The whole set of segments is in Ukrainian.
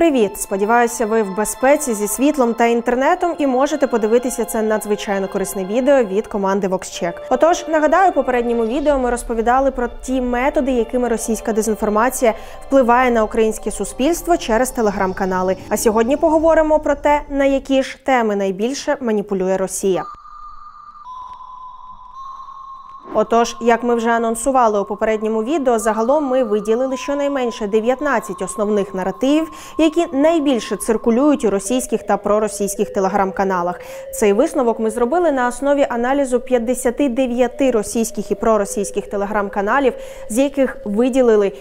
Привіт! Сподіваюся, ви в безпеці зі світлом та інтернетом і можете подивитися це надзвичайно корисне відео від команди VoxCheck. Отож, нагадаю, у попередньому відео ми розповідали про ті методи, якими російська дезінформація впливає на українське суспільство через телеграм-канали. А сьогодні поговоримо про те, на які ж теми найбільше маніпулює Росія. Отож, як ми вже анонсували у попередньому відео, загалом ми виділили щонайменше 19 основних наративів, які найбільше циркулюють у російських та проросійських телеграм-каналах. Цей висновок ми зробили на основі аналізу 59 російських і проросійських телеграм-каналів, з яких виділили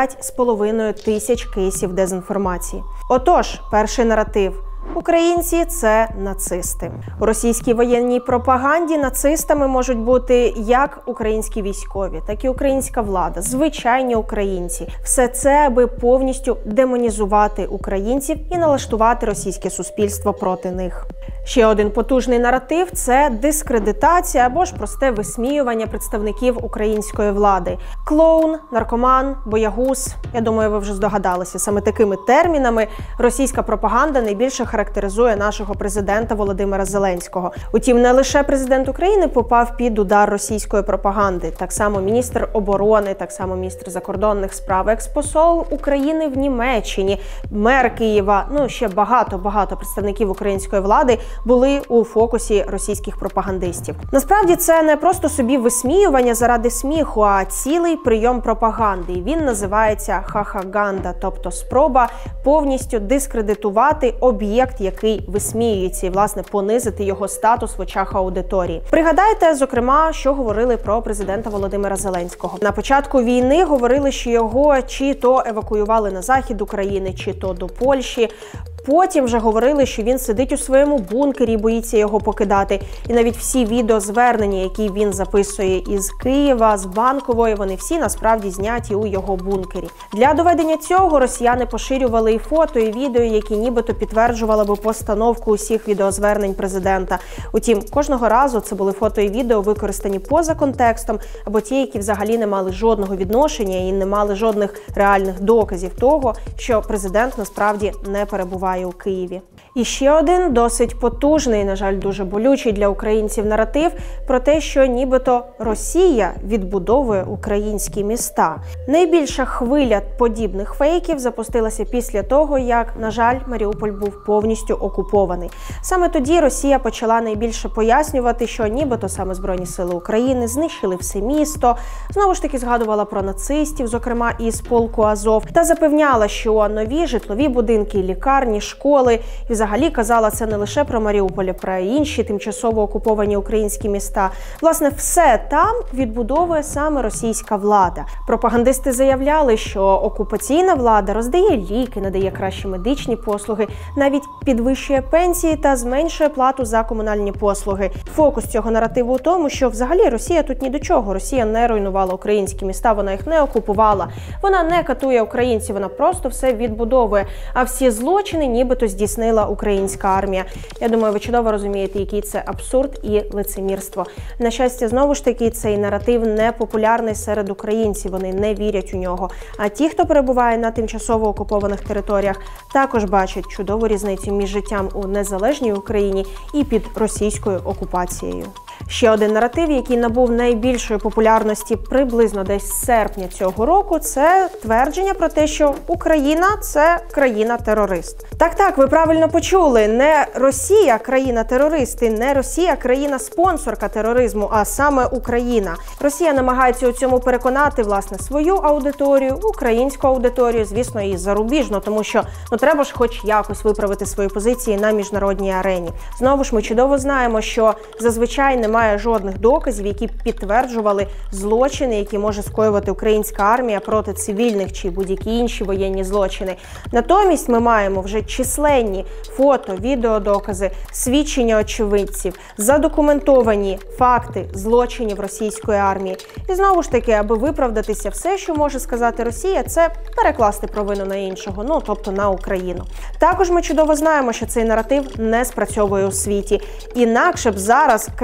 5,5 тисяч кейсів дезінформації. Отож, перший наратив. Українці – це нацисти. У російській воєнній пропаганді нацистами можуть бути як українські військові, так і українська влада, звичайні українці. Все це, аби повністю демонізувати українців і налаштувати російське суспільство проти них. Ще один потужний наратив – це дискредитація або ж просте висміювання представників української влади. Клоун, наркоман, боягуз – я думаю, ви вже здогадалися, саме такими термінами російська пропаганда найбільше характеризує нашого президента Володимира Зеленського. Утім, не лише президент України попав під удар російської пропаганди. Так само міністр оборони, так само міністр закордонних справ, експосол України в Німеччині, мер Києва, ще багато представників української влади були у фокусі російських пропагандистів. Насправді це не просто собі висміювання заради сміху, а цілий прийом пропаганди. І він називається хахаганда, тобто спроба повністю дискредитувати об'єкт, який висміюється, і, власне, понизити його статус в очах аудиторії. Пригадайте, зокрема, що говорили про президента Володимира Зеленського. На початку війни говорили, що його чи то евакуювали на захід України, чи то до Польщі. Потім вже говорили, що він сидить у своєму бункері і боїться його покидати. І навіть всі відеозвернення, які він записує із Києва, з Банкової, вони всі насправді зняті у його бункері. Для доведення цього росіяни поширювали і фото, і відео, які нібито підтверджували би постановку усіх відеозвернень президента. Утім, кожного разу це були фото і відео, використані поза контекстом, або ті, які взагалі не мали жодного відношення і не мали жодних реальних доказів того, що президент насправді не перебуває у Києві. І ще один досить потужний, на жаль, дуже болючий для українців наратив про те, що нібито Росія відбудовує українські міста. Найбільша хвиля подібних фейків запустилася після того, як, на жаль, Маріуполь був повністю окупований. Саме тоді Росія почала найбільше пояснювати, що нібито саме Збройні сили України знищили все місто, знову ж таки згадувала про нацистів, зокрема із полку Азов, та запевняла, що нові житлові будинки, лікарні, школи, і взагалі казала це не лише про Маріуполь, а про інші тимчасово окуповані українські міста. Власне, все там відбудовує саме російська влада. Пропагандисти заявляли, що окупаційна влада роздає ліки, надає кращі медичні послуги, навіть підвищує пенсії та зменшує плату за комунальні послуги. Фокус цього наративу у тому, що взагалі Росія тут ні до чого. Росія не руйнувала українські міста, вона їх не окупувала, вона не катує українців, вона просто все відбудовує. А всі злочини нібито здійснила українська армія. Я думаю, ви чудово розумієте, який це абсурд і лицемірство. На щастя, знову ж таки, цей наратив не популярний серед українців, вони не вірять у нього. А ті, хто перебуває на тимчасово окупованих територіях, також бачать чудову різницю між життям у незалежній Україні і під російською окупацією. Ще один наратив, який набув найбільшої популярності приблизно десь з серпня цього року, це твердження про те, що Україна – це країна-терорист. Так, ви правильно почули, не Росія – країна-терорист, і не Росія – країна-спонсорка тероризму, а саме Україна. Росія намагається у цьому переконати, власне, свою аудиторію, українську аудиторію, звісно, і зарубіжну, тому що треба ж хоч якось виправити свої позиції на міжнародній арені. Знову ж ми чудово знаємо, що зазвичай немає жодних доказів, які підтверджували злочини, які може скоювати українська армія проти цивільних чи будь-які інші воєнні злочини. Натомість ми маємо вже численні фото, відеодокази, свідчення очевидців, задокументовані факти злочинів російської армії. І знову ж таки, аби виправдатися, все, що може сказати Росія, це перекласти провину на іншого, тобто на Україну. Також ми чудово знаємо, що цей наратив не спрацьовує у світі. Інакше б зараз країною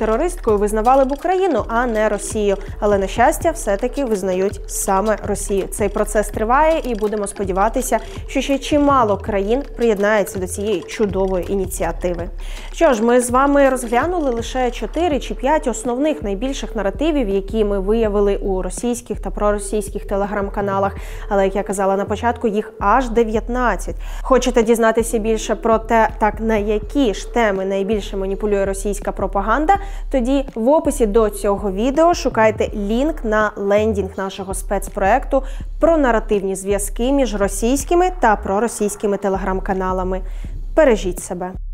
терористкою визнавали б Україну, а не Росію. Але, на щастя, все-таки визнають саме Росію. Цей процес триває і будемо сподіватися, що ще чимало країн приєднається до цієї чудової ініціативи. Що ж, ми з вами розглянули лише 4 чи 5 основних найбільших наративів, які ми виявили у російських та проросійських телеграм-каналах. Але, як я казала на початку, їх аж 19. Хочете дізнатися більше про те, так на які ж теми найбільше маніпулює російська пропаганда? Тоді в описі до цього відео шукайте лінк на лендінг нашого спецпроекту про наративні зв'язки між російськими та проросійськими телеграм-каналами. Бережіть себе.